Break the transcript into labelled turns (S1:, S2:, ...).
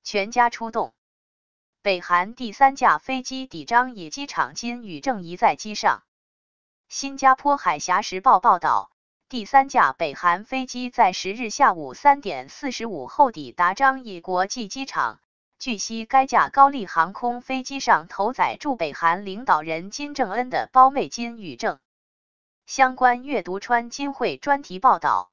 S1: 全家出动。北韩第3架飞机抵张野机场金宇正一在机上。新加坡海峡时报报道，第3架北韩飞机在10日下午3点45后抵达张野国际机场。据悉，该架高丽航空飞机上头载驻北韩领导人金正恩的胞妹金宇正。相关阅读川金汇专题报道。